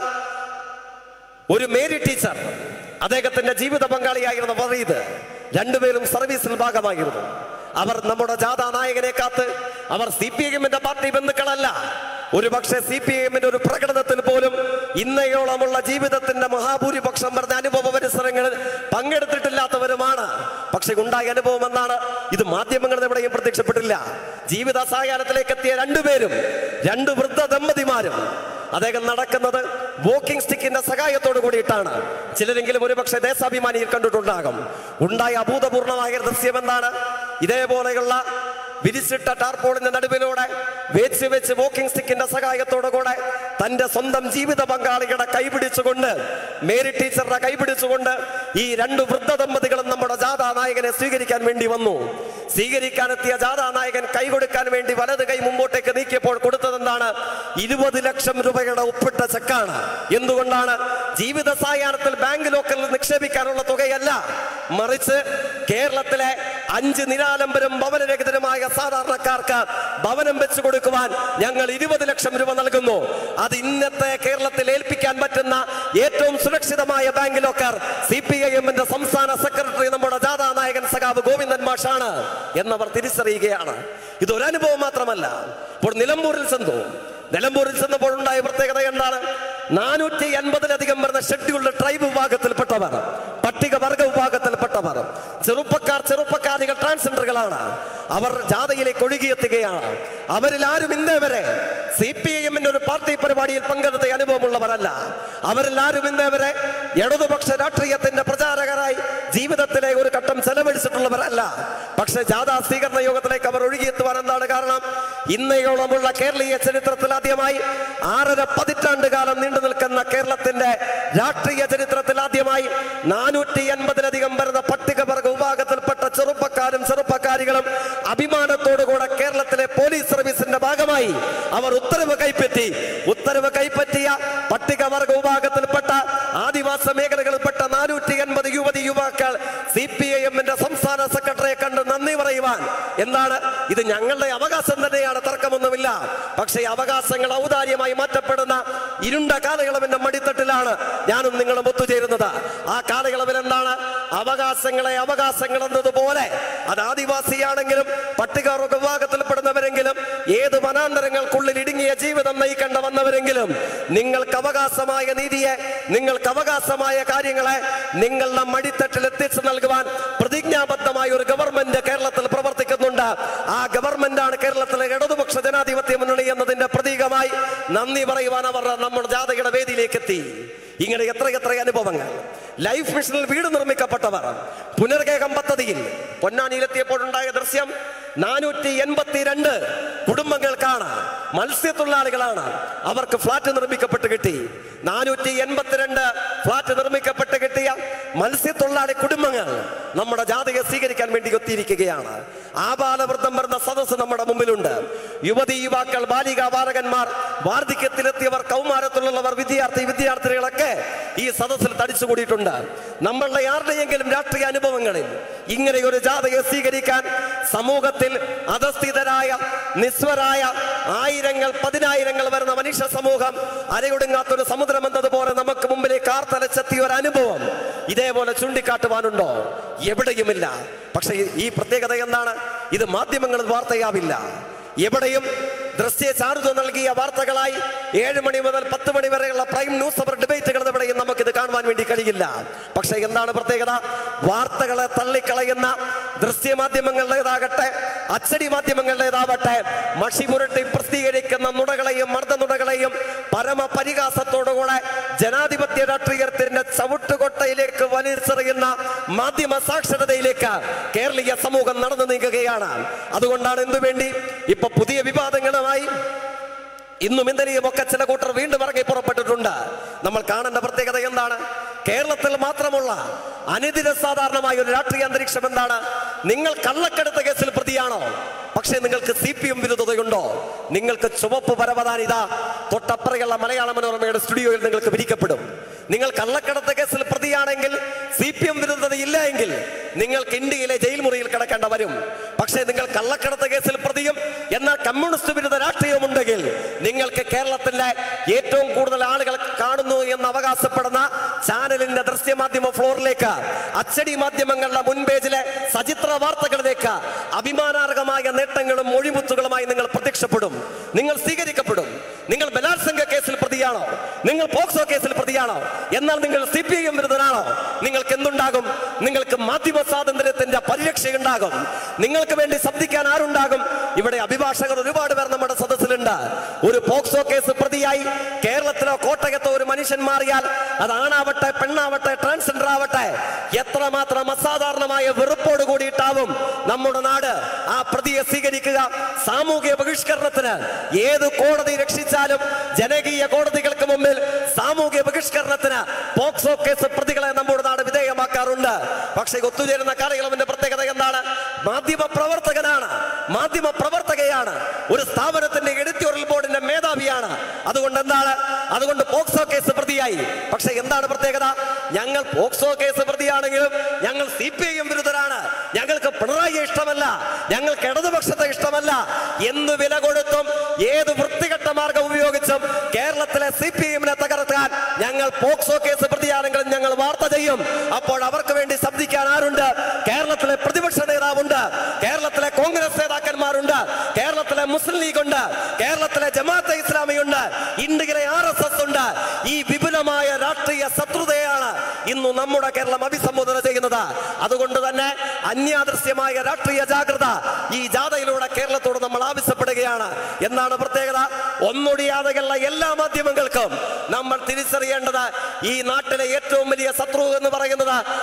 ഒരു മേരി ടീച്ചർ, അദ്ദേഹത്തിന്റെ ജീവിത പങ്കാളിയായിരുന്ന വറീദ്, രണ്ടുപേരും സർവീസിൽ ഭാഗമായിരുന്നു. അവർ നമ്മുടെ ജാഥാ നായകനെ കാത്ത്, അവർ CPM-ന്റെ പാർട്ടി ബന്ധുക്കളല്ല. ഒരു പക്ഷേ CPM-ന്റെ ഒരു പ്രകടനത്തിൽ പോലും ഇന്നയോളമുള്ള ജീവിതത്തിന്റെ മഹാഭൂരിപക്ഷം പറഞ്ഞ അനുഭവ പരിസരങ്ങളിൽ പങ്കെടുത്തിട്ടില്ലാത്തവരുമാണ്. പക്ഷെ ഉണ്ടായ അനുഭവം എന്നാണ്? ഇത് മാധ്യമങ്ങളിൽ എവിടെയും പ്രത്യക്ഷപ്പെട്ടില്ല. ജീവിത സായാഹ്നത്തിലേക്ക് എത്തിയ രണ്ടുപേരും, 2 വൃദ്ധ ദമ്പതിമാരും, അദ്ദേഹം നടക്കുന്നത് വോക്കിംഗ് സ്റ്റിക്കിന്റെ സഹായത്തോട് കൂടിയിട്ടാണ്. ചിലരെങ്കിലും ഒരുപക്ഷെ ദേശാഭിമാനിയിൽ കണ്ടിട്ടുണ്ടാകും. ഉണ്ടായ അഭൂതപൂർണമായ ദൃശ്യം എന്താണ്? ഇതേപോലെയുള്ള വിരിച്ചിട്ട ടാർപോളിന്റെ നടുവിലൂടെ വെച്ച് വോക്കിംഗ് സ്റ്റിക്കിന്റെ സഹായത്തോടു കൂടെ തന്റെ സ്വന്തം ജീവിത പങ്കാളിയുടെ കൈപിടിച്ചുകൊണ്ട്, മേരി ടീച്ചറുടെ കൈപിടിച്ചുകൊണ്ട് ഈ 2 വൃദ്ധ ദമ്പതികളും നമ്മുടെ ജാഥാ നായകനെ സ്വീകരിക്കാൻ വേണ്ടി വന്നു. സ്വീകരിക്കാനെത്തിയ ജാഥാ നായകൻ കൈ കൊടുക്കാൻ വേണ്ടി വലത് കൈ മുമ്പോട്ടേക്ക് നീക്കിയപ്പോൾ കൊടുത്തതെന്താണ്? 20 ലക്ഷം രൂപയുടെ ഒപ്പിട്ട ചെക്കാണ്. എന്തുകൊണ്ടാണ്? ജീവിത സായാഹ്നത്തിൽ ബാങ്ക് ലോക്കറിൽ നിക്ഷേപിക്കാനുള്ള തുകയല്ല, മറിച്ച് കേരളത്തിലെ 5 നിരാലംബരും ഭവനരഹിതരുമായ സാധാരണക്കാർക്ക് ഭവനം വെച്ചു കൊടുക്കുവാൻ ഞങ്ങൾ 20 ലക്ഷം രൂപ നൽകുന്നു. അത് ഇന്നത്തെ കേരളത്തിൽ ഏൽപ്പിക്കാൻ പറ്റുന്ന ഏറ്റവും സുരക്ഷിതമായ ബാങ്ക് ലോക്കർ CPIM-ന്റെ സംസ്ഥാന സെക്രട്ടറി നമ്മുടെ ജാഥാ നായകൻ സഖാവ് ഗോവിന്ദൻ മാഷാണ് എന്നവർ തിരിച്ചറിയുകയാണ്. ഇതൊരനുഭവം മാത്രമല്ല. ഇപ്പോൾ നിലമ്പൂരിൽ ചെന്നപ്പോൾ ഉണ്ടായ പ്രത്യേകത എന്താണ്? 480-ലധികം വരുന്ന ഷെഡ്യൂൾഡ് ട്രൈബ് വിഭാഗത്തിൽപ്പെട്ടവർ, പട്ടികവർഗ വിഭാഗത്തിൽപ്പെട്ടവർ, ചെറുപ്പക്കാരികൾ, ട്രാൻസ്ജെൻഡറുകളാണ്. അവർ ജാഥയിലേക്ക് ഒഴുകിയെത്തുകയാണ്. അവരിൽ ആരും ഇന്നേ വരെ CPIM-ന്റെ ഒരു പാർട്ടി പരിപാടിയിൽ പങ്കെടുത്ത അനുഭവമുള്ളവരല്ല. അവരിൽ ആരും ഇന്നേ വരെ ഇടതുപക്ഷ രാഷ്ട്രീയത്തിന്റെ പ്രചാരകരായി ജീവിത വരുന്നവരല്ല. പക്ഷെ ജാഥാ സ്വീകരണ യോഗത്തിലേക്ക് അവർ ഒഴുകിയെത്തുവാൻ എന്താണ് കാരണം? ഇന്നയോളമുള്ള കേരളീയ ചരിത്രത്തിൽ ആദ്യമായി 6.5 പതിറ്റാണ്ട് കാലം നീണ്ടു നിൽക്കുന്ന കേരളത്തിന്റെ രാഷ്ട്രീയ ചരിത്രത്തിൽ ആദ്യമായി 480-ലധികം വരുന്ന പട്ടികവർഗ വിഭാഗത്തിൽപ്പെട്ട ചെറുപ്പക്കാരും ചെറുപ്പക്കാരികളും അഭിമാനത്തോടുകൂടെ കേരളത്തിലെ പോലീസ് സർവീസിന്റെ ഭാഗമായി അവർ ഉത്തരവ് കൈപ്പറ്റിയ പട്ടികവർഗ വിഭാഗത്തിൽപ്പെട്ട ആദിവാസ മേഖലകളിൽപ്പെട്ട 480 യുവതി യുവാക്കൾ CPIM-ന്റെ സംസ്ഥാന സെക്രട്ടറിയെ കണ്ട് നന്ദി പറയുവാൻ. എന്താണ് ഇത്? ഞങ്ങളുടെ അവകാശം തന്നെയാണ്, തർക്കമൊന്നുമില്ല. പക്ഷേ അവകാശങ്ങൾ ഔദാര്യമായി മാറ്റപ്പെടുന്ന ഇരുണ്ട കാലയളവിന്റെ മടിത്തട്ടിലാണ് ഞാനും നിങ്ങളും ഒത്തുചേരുന്നത്. ആ കാലയളവിൽ എന്താണ്? അവകാശങ്ങൾ എന്നതുപോലെ അത് ആദിവാസിയാണെങ്കിലും പട്ടികവർഗ വിഭാഗത്തിൽപ്പെടുന്നവരെങ്കിലും ഏത് വനാന്തരങ്ങൾക്കുള്ളിൽ ഇടുങ്ങിയ ജീവിതം നയിക്കേണ്ട വന്നവരെങ്കിലും നിങ്ങൾക്ക് അവകാശമായ നീതിയെ, നിങ്ങൾക്ക് അവകാശമായ കാര്യങ്ങളെ നിങ്ങളുടെ മടിത്തട്ടിൽ എത്തിച്ചു നൽകുവാൻ പ്രതിജ്ഞാബദ്ധമായ ഒരു ഗവൺമെന്റ് കേരളത്തിൽ പ്രവർത്തിക്കുന്നുണ്ട്. ആ ഗവൺമെന്റാണ് കേരളത്തിലെ ഇടതുപക്ഷ ജനാധിപത്യ മുന്നണി എന്നതിന്റെ പ്രതീകമായി നന്ദി പറയുവാൻ അവർ നമ്മുടെ ജാഥയുടെ വേദിയിലേക്ക് എത്തി. ഇങ്ങനെ എത്രയെത്ര അനുഭവങ്ങൾ. ലൈഫ് മിഷനിൽ വീട് നിർമ്മിക്കപ്പെട്ടവർ പുനർഗേഹം പദ്ധതിയിൽ പൊന്നാനിയിലെത്തിയപ്പോഴുണ്ടായ ദൃശ്യം 482 കുടുംബങ്ങൾക്കാണ്, മത്സ്യത്തൊഴിലാളികളാണ്, അവർക്ക് ഫ്ലാറ്റ് നിർമ്മിക്കപ്പെട്ട് കിട്ടി. 482 ഫ്ലാറ്റ് നിർമ്മിക്കപ്പെട്ട് കിട്ടിയ മത്സ്യത്തൊഴിലാളി കുടുംബങ്ങൾ നമ്മുടെ ജാഥയെ സ്വീകരിക്കാൻ വേണ്ടി ഒത്തിയിരിക്കുകയാണ്. ആബാലവൃദ്ധം വരുന്ന സദസ്സ് നമ്മുടെ മുമ്പിലുണ്ട്. യുവതി യുവാക്കൾ, ബാലിക ബാലകന്മാർ, വാർദ്ധക്യത്തിലെത്തിയവർ, കൗമാരത്തിലുള്ളവർ, വിദ്യാർത്ഥിനികളൊക്കെ ഈ സദസ്സിൽ തടിച്ചുകൂടിയിട്ടുണ്ട്. നമ്മളുടെ ആരുടെയെങ്കിലും രാഷ്ട്രീയ അനുഭവങ്ങളിൽ ഇങ്ങനെ ഒരു ജാഥയെ സ്വീകരിക്കാൻ സമൂഹത്തിൽ അധസ്ഥിതരായ നിസ്വരായ ആയിരങ്ങൾ, 10,000 വരുന്ന മനുഷ്യ സമൂഹം അരയൊടുങ്ങാത്തൊരു സമുദ്രം എന്നതുപോലെ നമുക്ക് മുമ്പിലേക്ക് ആർത്തലച്ചെത്തിയ ഒരു അനുഭവം ഇതേപോലെ ചൂണ്ടിക്കാട്ടുവാനുണ്ടോ? എവിടെയുമില്ല. പക്ഷെ ഈ പ്രത്യേകത എന്താണ്? ഇത് മാധ്യമങ്ങളിൽ വാർത്തയാവില്ല. എവിടെയും ദൃശ്യ ചാരുത നൽകിയ വാർത്തകളായി 7 മണി മുതൽ 10 മണി വരെയുള്ള പ്രൈം ന്യൂസ് അവർ ഡിബേറ്റുകൾ എവിടെയും നമുക്കിത് കാണുവാൻ വേണ്ടി കഴിയില്ല. പക്ഷെ എന്താണ് പ്രത്യേകത? വാർത്തകളെ തള്ളിക്കളയുന്ന ദൃശ്യമാധ്യമങ്ങളുടേതാകട്ടെ അച്ചടി മാധ്യമങ്ങളുടേതാവട്ടെ മഷിമുരട്ടി പ്രസിദ്ധീകരിക്കുന്ന നുണകളെയും മർദ്ദനുണകളെയും പരമപരിഹാസത്തോടുകൂടെ ജനാധിപത്യ രാഷ്ട്രീയത്തിന്റെ ചവിട്ടുകൊട്ടയിലേക്ക് വലിച്ചെറിയുന്ന മാധ്യമ സാക്ഷരതയിലേക്ക് കേരളീയ സമൂഹം നടന്നു നീങ്ങുകയാണ്. അതുകൊണ്ടാണ് എന്തുവേണ്ടി ഇപ്പൊ പുതിയ വിവാദങ്ങളുമായി ഇന്നും ഇന്നലെയും ഒക്കെ ചില കൂട്ടർ വീണ്ടും ഇറങ്ങി പുറപ്പെട്ടിട്ടുണ്ട്. നമ്മൾ കാണേണ്ട പ്രത്യേകത എന്താണ്? കേരളത്തിൽ മാത്രമുള്ള അനിതിര സാധാരണമായ ഒരു രാഷ്ട്രീയ അന്തരീക്ഷം എന്താണ്? നിങ്ങൾ കള്ളക്കടത്ത് കേസിൽ പ്രതിയാണോ? പക്ഷേ നിങ്ങൾക്ക് CPM വിരുദ്ധതയുണ്ടോ? നിങ്ങൾക്ക് ചുവപ്പ് പരവതാനിത തൊട്ടപ്പുറയുള്ള മലയാള മനോരമയുടെ സ്റ്റുഡിയോയിൽ നിങ്ങൾക്ക് വിരിക്കപ്പെടും. നിങ്ങൾ കള്ളക്കടത്ത് കേസിൽ പ്രതിയാണെങ്കിൽ CPM വിരുദ്ധത ഇല്ല എങ്കിൽ നിങ്ങൾക്ക് ഇന്ത്യയിലെ ജയിൽ മുറിയിൽ കിടക്കേണ്ട വരും. പക്ഷേ നിങ്ങൾ കള്ളക്കടത്ത് കേസിൽ പ്രതിയും എന്നാൽ കമ്മ്യൂണിസ്റ്റ് വിരുദ്ധ രാഷ്ട്രീയമുണ്ടെങ്കിൽ നിങ്ങൾക്ക് കേരളത്തിലെ ഏറ്റവും കൂടുതൽ ആളുകൾ കാണുന്നു എന്ന് അവകാശപ്പെടുന്ന ചാനലിന്റെ ദൃശ്യമാധ്യമ ഫ്ലോറിലേക്ക്, അച്ചടി മാധ്യമങ്ങളുടെ മുൻപേജിലെ സചിത്ര വാർത്തകളിലേക്ക് അഭിമാനാർഹമായ നേട്ടങ്ങളും മൊഴിമുത്തുകളുമായി നിങ്ങൾ പ്രത്യക്ഷപ്പെടും. നിങ്ങൾ സ്വീകരിക്കപ്പെടും. നിങ്ങൾ ബലാത്സംഗ കേസിൽ പ്രതിയാണോ? നിങ്ങൾ പോക്സോ കേസിൽ പ്രതിയാണോ? എന്നാൽ നിങ്ങൾ CPIM വിരുദ്ധനാണോ? നിങ്ങൾക്ക് എന്തുണ്ടാകും? നിങ്ങൾക്ക് മാധ്യമ സ്വാതന്ത്ര്യത്തിന്റെ പരിരക്ഷയുണ്ടാകും. നിങ്ങൾക്ക് വേണ്ടി ശബ്ദിക്കാൻ ആരുണ്ടാകും? ഇവിടെ അഭിഭാഷകർ ഒരുപാട് പേർ നമ്മുടെ സദസ്സിലുണ്ട്. ഒരു പോക്സോ കേസ് പ്രതിയായി കേരളത്തിലോ കോട്ടയത്തോ ഒരു മനുഷ്യൻ മാറിയാൽ അത് ആണാവട്ടെ, പെണ്ണാവട്ടെ, ട്രാൻസ്ജെൻഡർ ആവട്ടെ, എത്രമാത്രം അസാധാരണമായ വെറുപ്പോട് കൂടിയിട്ടാവും നമ്മുടെ നാട് ആ പ്രതിയെ സ്വീകരിക്കുക. സാമൂഹിക ബഹിഷ്കരണത്തിന് ഏത് കോടതി രക്ഷിച്ചാലും ജനകീയ കോടതികൾക്ക് മുമ്പിൽ സാമൂഹിക ബഹിഷ്കരണത്തിന് പോക്സോ കേസ് പ്രതികളെ നമ്മുടെ നാട് വിധേയമാക്കാറുണ്ട്. പക്ഷേ ഒത്തുചേരുന്ന കാലയളവിന്റെ പ്രത്യേകത എന്താണ്? മാധ്യമ പ്രവർത്തകയാണ്, ഒരു സ്ഥാപനത്തിന്റെ എഡിറ്റോറിയൽ ബോർഡിന്റെ മേധാവിയാണ്. അതുകൊണ്ട് പോക്സോ കേസ് പ്രതിയായി. പക്ഷെ എന്താണ് പ്രത്യേകത? ഞങ്ങൾ പോക്സോ കേസ് പ്രതിയാണെങ്കിലും ഞങ്ങൾ CPIM വിരുദ്ധരാണ്, ഞങ്ങൾക്ക് പിണറായിയെ ഇഷ്ടമല്ല, ഞങ്ങൾക്ക് ഇടതുപക്ഷത്തെ ഇഷ്ടമല്ല എന്ന് വില കൊടുത്തും ഏത് വൃത്തികെട്ട മാർഗം ഉപയോഗിച്ചും കേരളത്തിലെ CPIM-നെ തകർക്കാൻ ഞങ്ങൾ പോക്സോ കേസ് പ്രതിയാണെങ്കിലും ഞങ്ങൾ വാർത്ത ചെയ്യും. അപ്പോൾ അവർക്ക് വേണ്ടി ശബ്ദിക്കാൻ ആരുണ്ട്? കേരളത്തിലെ പ്രതിപക്ഷ നേതാവുണ്ട്, കേരളത്തിലെ കോൺഗ്രസ് നേതാക്കന്മാരുണ്ട്, കേരളത്തിലെ മുസ്ലിം ലീഗ് ഉണ്ട്, കേരളത്തിലെ ജമാഅത്തെ ഇസ്ലാമിയുണ്ട്, ഇന്ത്യയിലെ RSS ഉണ്ട്. ഈ വിപുലമായ രാഷ്ട്രീയ ശത്രുതയാണ് ഇന്ന് നമ്മുടെ കേരളം അഭിസംബോധന ചെയ്യുന്നത്. അതുകൊണ്ട് തന്നെ അന്യാദൃശ്യമായ രാഷ്ട്രീയ ജാഗ്രത ഈ ജാഥയിലൂടെ കേരളത്തോട് നമ്മൾ ആവശ്യപ്പെടുകയാണ്. എന്നാണ് പ്രത്യേകത? ഒന്നൊടിയാതെയുള്ള എല്ലാ മാധ്യമങ്ങൾക്കും നമ്മൾ തിരിച്ചറിയേണ്ടത് ഈ നാട്ടിലെ ഏറ്റവും വലിയ ശത്രു എന്ന് പറയുന്നത്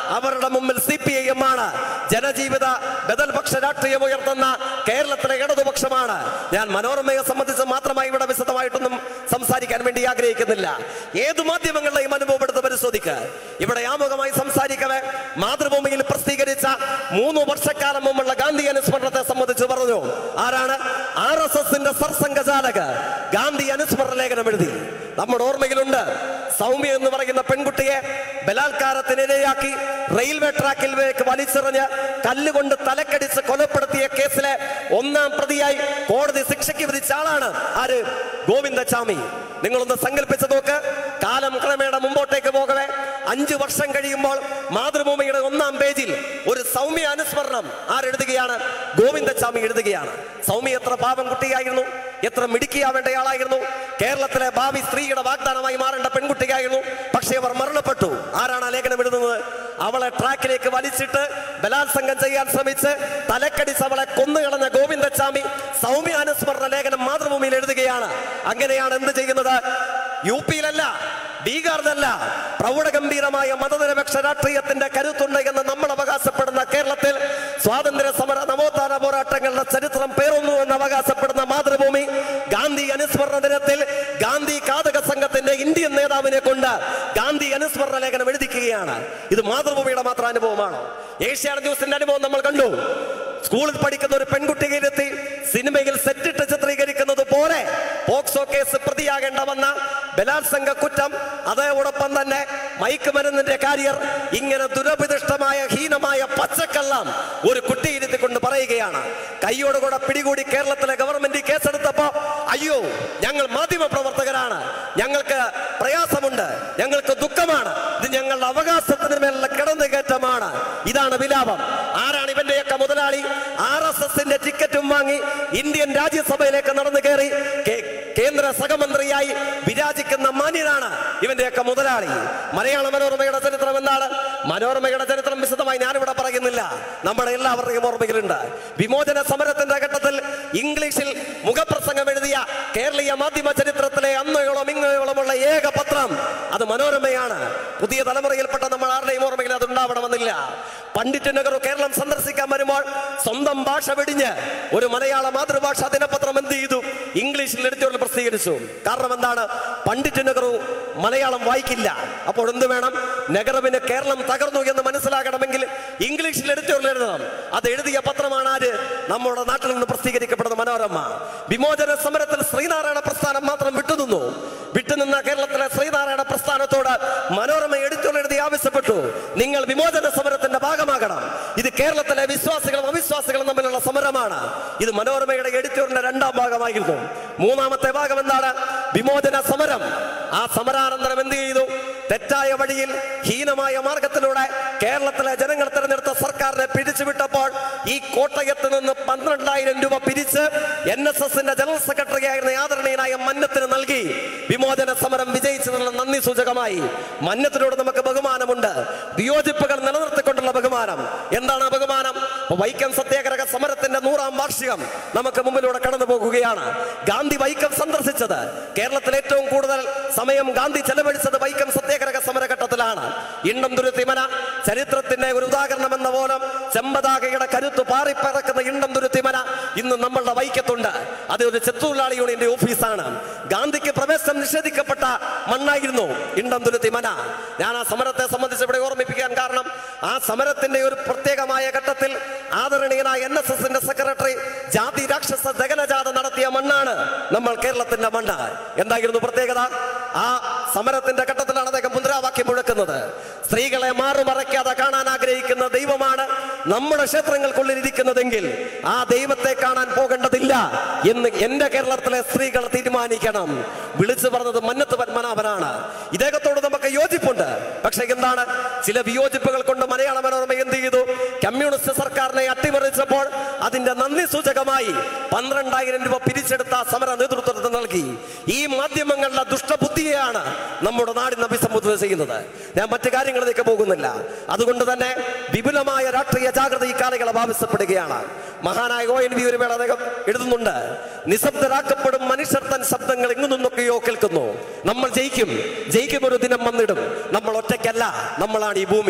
അവരുടെ മുമ്പിൽ CPIM ആണ്. ജനജീവിത ബദൽപക്ഷ രാഷ്ട്രീയം ഉയർത്തുന്ന കേരളത്തിലെ ഇടതുപക്ഷമാണ്. ഞാൻ മനോരമയെ സംബന്ധിച്ച് മാത്രമായി ഇവിടെ വിശദമായിട്ടൊന്നും സംസാരിക്കാൻ വേണ്ടി ആഗ്രഹിക്കുന്നില്ല. ഏത് മാധ്യമങ്ങളുടെയും അനുഭവപ്പെടുത്ത് പരിശോധിക്കുക. ഇവിടെ ആമുഖമായി സംസാരിക്കവേ മാതൃഭൂമിയിൽ പ്രസിദ്ധീകരിച്ച 3 വർഷക്കാലം മുമ്പുള്ള ഗാന്ധി അനുസ്മരണത്തെ സംബന്ധിച്ച് പറഞ്ഞു. ആരാണ്? RSSന്റെ സർസംഘചാലക ഗാന്ധി അനുസ്മരണ ലേഖനം എഴുതി. നമ്മുടെ ഓർമ്മയിലുണ്ട്, സൗമ്യ എന്ന് പറയുന്ന പെൺകുട്ടിയെ ബലാത്കാരത്തിനിരയാക്കി റെയിൽവേ ട്രാക്കിലേക്ക് വലിച്ചെറിഞ്ഞ് കല്ലുകൊണ്ട് തലക്കടിച്ച് കൊലപ്പെടുത്തിയ കേസിലെ 1-ാം പ്രതിയായി കോടതി ശിക്ഷയ്ക്ക് വിധിച്ച ആളാണ് ആര്? ഗോവിന്ദചാമി. നിങ്ങളൊന്ന് സങ്കല്പിച്ച് നോക്ക്. കാലം ക്രമേണ മുമ്പോട്ടേക്ക് പോകവേ 5 വർഷം കഴിയുമ്പോൾ മാതൃഭൂമിയുടെ 1-ാം പേജിൽ ഒരു സൗമ്യ അനുസ്മരണം ആരെഴുതുകയാണ്? ഗോവിന്ദചാമി എഴുതുകയാണ്. സൗമ്യ എത്ര പാവം കുട്ടിയായിരുന്നു, എത്ര മിടുക്കിയാവേണ്ടയാളായിരുന്നു, കേരളത്തിലെ ഭാവി സ്ത്രീയുടെ വാഗ്ദാനമായി മാറേണ്ട പെൺകുട്ടിയായിരുന്നു. പക്ഷേ അവർ മരണപ്പെട്ടു. ആരാണ് ആ ലേഖനം എഴുതുന്നത്? അവളെ ട്രാക്കിലേക്ക് വലിച്ചിട്ട് ബലാത്സംഗം ചെയ്യാൻ ശ്രമിച്ച് തലക്കടിച്ച് അവളെ കൊന്നുകളഞ്ഞ ഗോവിന്ദചാമി സൗമ്യ അനുസ്മരണ ലേഖനം മാതൃഭൂമിയിൽ എഴുതുകയാണ്. അങ്ങനെയാണ് എന്ത് ചെയ്യുന്നത്? UP-യിലല്ല, ബീഹാറിലല്ല, പ്രൗഢഗംഭീരമായ മതനിരപേക്ഷ രാഷ്ട്രീയത്തിന്റെ കരുത്തുണ്ട് എന്ന് നമ്മൾ അവകാശപ്പെടുന്ന കേരളത്തിൽ സ്വാതന്ത്ര്യ സമര നവോത്ഥാന പോരാട്ടങ്ങളുടെ ചരിത്രം പേറുന്നു എന്ന് അവകാശപ്പെടുന്ന മാതൃഭൂമി ഗാന്ധി അനുസ്മരണ ദിനത്തിൽ ഗാന്ധി കാതക സംഘത്തിന്റെ ഇന്ത്യൻ നേതാവിനെ കൊണ്ട് ഗാന്ധി അനുസ്മരണ ലേഖനം എഴുതിക്കുകയാണ്. ഇത് മാതൃഭൂമിയുടെ മാത്രം അനുഭവമാണോ? ഏഷ്യാനെറ്റ് ന്യൂസിന്റെ അനുഭവം നമ്മൾ കണ്ടു. സ്കൂളിൽ പഠിക്കുന്ന ഒരു പെൺകുട്ടിയിലെത്തി സിനിമയിൽ സെറ്റിട്ട് ചിത്രീകരിക്കുന്നത് പോലെ പോക്സോ കേസ് പ്രതിയാകേണ്ട വന്ന ബലാത്സംഗ കുറ്റം, അതോടൊപ്പം തന്നെ മയക്കുമരുന്നിന്റെ കാരിയർ, ഇങ്ങനെ ദുരഭിദിഷ്ടമായ ഹീനമായ പച്ചക്കള്ളം ഒരു കുട്ടിയിരുത്തിക്കൊണ്ട് പറയുകയാണ്. കൈയോടുകൂടെ പിടികൂടി കേരളത്തിലെ ഗവൺമെന്റ് കേസെടുത്തപ്പോ അയ്യോ ഞങ്ങൾ മാധ്യമ പ്രവർത്തകരാണ്, ഞങ്ങൾക്ക് പ്രയാസമുണ്ട്, ഞങ്ങൾക്ക് ദുഃഖമാണ്, ഇത് ഞങ്ങളുടെ അവകാശത്തിന് മേലുള്ള കിടന്നുകയറ്റമാണ്, ഇതാണ് വിലാപം. ആരാണ് ഇവന്റെയൊക്കെ മുതലാളി? RSSന്റെ ടിക്കറ്റും വാങ്ങി ഇന്ത്യൻ രാജ്യസഭയിലേക്ക് നടന്നു കയറി കേന്ദ്ര സഹമന്ത്രിയായി വിരാജിക്കുന്ന മാന്യനാണ് ഇവന്റെയൊക്കെ മുതലാളി. മലയാള മനോരമയുടെ ചരിത്രം എന്താണ്? മനോരമയുടെ ചരിത്രം വിശദമായി ഞാനിവിടെ പറയുന്നില്ല, നമ്മുടെ എല്ലാവരുടെയും ഓർമ്മയിലുണ്ട്. വിമോചന സമരത്തിന്റെ ഘട്ടത്തിൽ ഇംഗ്ലീഷിൽ മുഖപ്രസംഗം എഴുതിയ കേരളീയ മാധ്യമ ചരിത്രത്തിലെ അന്നയോളം ഇങ്ങയോളമുള്ള ഏക പത്രം അത് മനോരമയാണ്. പുതിയ തലമുറയിൽപ്പെട്ട നമ്മൾ ആരുടെയും ഓർമ്മയിൽ അത് ഉണ്ടാവണമെന്നില്ല. പണ്ഡിറ്റ് നെഹ്റു കേരളം സന്ദർശിക്കാൻ വരുമ്പോൾ സ്വന്തം ഭാഷ വെടിഞ്ഞ് ഒരു മലയാള മാതൃഭാഷ ദിനപത്രം എന്ത് ചെയ്തു? ഇംഗ്ലീഷിൽ എഡിറ്റോറിയൽ പ്രസിദ്ധീകരിച്ചു. കാരണം എന്താണ്? പണ്ഡിറ്റ് നെഹ്റു മലയാളം വായിക്കില്ല. അപ്പോൾ എന്ത് വേണം? നെഹ്റുവിന് കേരളം തകർന്നു എന്ന് മനസ്സിലാകണമെങ്കിൽ ഇംഗ്ലീഷിൽ എഡിറ്റോറിയൽ എഴുതണം. അത് എഴുതിയ പത്രമാണ് ആര്? നമ്മുടെ നാട്ടിൽ നിന്ന് പ്രസിദ്ധീകരിക്കപ്പെടുന്ന മനോരമ. വിമോചന സമരത്തിൽ ശ്രീനാരായണ പ്രസ്ഥാനം മാത്രം വിട്ടുനിന്ന കേരളത്തിലെ ശ്രീനാരായണ പ്രസ്ഥാനത്തോട് മനോരമ എഡിറ്റോറിയൽ എഴുതി ആവശ്യപ്പെട്ടു, നിങ്ങൾ വിമോചന സമരത്തിന്റെ ഭാഗമാകണം. ഇത് കേരളത്തിലെ വിശ്വാസികളും അവിശ്വാസികളും തമ്മിലുള്ള സമരമാണ്. ഇത് മനോരമയുടെ എഡിറ്റോറിയലിന്റെ 2-ാം ഭാഗമായിരുന്നു. 3-ാമത്തെ ഭാഗം എന്താണ്? വിമോചന സമരം. ആ സമരാനന്തരം എന്ത് ചെയ്തു? തെറ്റായ വഴിയിൽ ഹീനമായ മാർഗത്തിലൂടെ കേരളത്തിലെ ജനങ്ങൾ തിരഞ്ഞെടുത്ത സർക്കാരിനെ പിരിച്ചുവിട്ടപ്പോൾ ഈ കോട്ടയത്ത് നിന്ന് 12,000 രൂപ പിരിച്ച് NSSന്റെ ജനറൽ സെക്രട്ടറി ആയിരുന്ന ആദരണീയനായ മന്നത്തിന് നൽകി. വിമോചന സമരം വിജയിച്ചതിനുള്ള നന്ദി സൂചകമായി മന്നത്തിനോട് നമുക്ക് ബഹുമാനമുണ്ട്. വിയോജിപ്പുകൾ നിലനിർത്തിക്കൊണ്ടുള്ള ബഹുമാനം. എന്താണ് ബഹുമാനം? വൈക്കം സത്യാഗ്രഹ സമരത്തിന്റെ 100-ാം വാർഷികം നമുക്ക് മുമ്പിലൂടെ കടന്നു പോകുകയാണ്. ഗാന്ധി വൈക്കം സന്ദർശിച്ചത്, കേരളത്തിൽ ഏറ്റവും കൂടുതൽ സമയം ഗാന്ധി ചെലവഴിച്ചത് വൈക്കം സത്യാഗ്രഹ സമരഘട്ടത്തിലാണ്. ഇണ്ടംതുരുത്തിമന ചരിത്രത്തിന്റെ ഒരു ഉദാഹരണം എന്ന പോലെ ചെമ്പതാകയുടെ കരുത്ത് പാറിപ്പറക്കുന്ന ഇണ്ടംതുരുത്തിമന ഇന്ന് നമ്മളുടെ വൈക്കത്തുണ്ട്. അത് ഒരു ചെത്തൊഴിലാളി യൂണിയന്റെ ഓഫീസാണ്. ഗാന്ധിക്ക് പ്രവേശനം നിഷേധിക്കപ്പെട്ട മണ്ണായിരുന്നു ഇണ്ടംതുരുത്തിമന. ഞാൻ ആ സമരത്തെ സംബന്ധിച്ച് ഇവിടെ ഓർമ്മിപ്പിക്കാൻ കാരണം, ആ സമരത്തിന്റെ ഒരു പ്രത്യേകമായ ഘട്ടത്തിൽ ആദരണീയനായ NSSന്റെ സെക്രട്ടറി ജാതി രാക്ഷസ ദഹനജാഥ നടത്തിയ മണ്ണാണ് നമ്മൾ കേരളത്തിന്റെ മണ്ണ്. എന്തായിരുന്നു പ്രത്യേകത? ആ സമരത്തിന്റെ ഘട്ടത്തിലാണ് അദ്ദേഹം മുദ്രാവാക്യം മുഴക്കുന്നത്. സ്ത്രീകളെ മാറുമറയ്ക്കാതെ കാണാൻ ആഗ്രഹിക്കുന്ന ദൈവമാണ് നമ്മുടെ ക്ഷേത്രങ്ങൾക്കുള്ളിൽ ഇരിക്കുന്നതെങ്കിൽ ആ ദൈവത്തെ കാണാൻ പോകേണ്ടതില്ല എന്ന് എന്റെ കേരളത്തിലെ സ്ത്രീകൾ തീരുമാനിക്കണം. വിളിച്ചു പറഞ്ഞത് മന്നത്ത് പത്മനാഭനാണ്. ഇദ്ദേഹത്തോട് നമുക്ക് യോജിപ്പുണ്ട്. പക്ഷെ എന്താണ്? ചില വിയോജിപ്പുകൾ കൊണ്ട് മലയാള മനോരമ എന്ത് ചെയ്തു? കമ്മ്യൂണിസ്റ്റ് സർക്കാരിനെ അട്ടിമറിച്ചപ്പോൾ അതിന്റെ നന്ദി സൂചകമായി 12,000 രൂപ പിരിച്ചെടുത്ത സമര നേതൃത്വത്തിന് നൽകി. ഈ മാധ്യമങ്ങളുടെ ദുഷ്ടബുദ്ധിയെയാണ് നമ്മുടെ നാടിനെ അഭിസംബോധന ചെയ്യുന്നത്. ഞാൻ മറ്റു കാര്യങ്ങളിലേക്ക് പോകുന്നില്ല. അതുകൊണ്ട് തന്നെ വിപുലമായ രാഷ്ട്രീയ ജാഗ്രത ഈ കാലയളവ് ആവശ്യപ്പെടുകയാണ്. മഹാനായ ONV ഒരു വേള അദ്ദേഹം എഴുതുന്നുണ്ട്, നിശബ്ദരാക്കപ്പെടും മനുഷ്യർ തൻ ശബ്ദങ്ങൾ എങ്ങു നിന്നൊക്കെയോ കേൾക്കുന്നു. നമ്മൾ ജയിക്കും ഒരു ദിനം വന്നിടും. നമ്മൾ ഒറ്റയ്ക്കല്ല, നമ്മളാണ് ഈ ഭൂമി.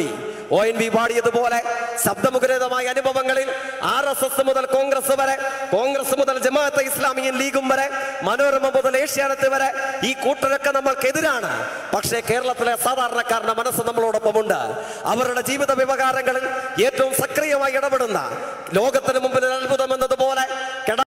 ONV പാടിയതുപോലെ ശബ്ദമുഖരിതമായ അനുഭവങ്ങളിൽ RSS മുതൽ കോൺഗ്രസ് വരെ, കോൺഗ്രസ് മുതൽ ജമാഅത്തെ ഇസ്ലാമിയൻ ലീഗും വരെ, മനോരമ മുതൽ ഏഷ്യാനെറ്റ് വരെ ഈ കൂട്ടരൊക്കെ നമ്മൾക്കെതിരാണ്. പക്ഷേ കേരളത്തിലെ സാധാരണക്കാരന്റെ മനസ്സ് നമ്മളോടൊപ്പമുണ്ട്. അവരുടെ ജീവിത വ്യവഹാരങ്ങളിൽ ഏറ്റവും സക്രിയമായി ഇടപെടുന്ന, ലോകത്തിന് മുമ്പിൽ അത്ഭുതം എന്നതുപോലെ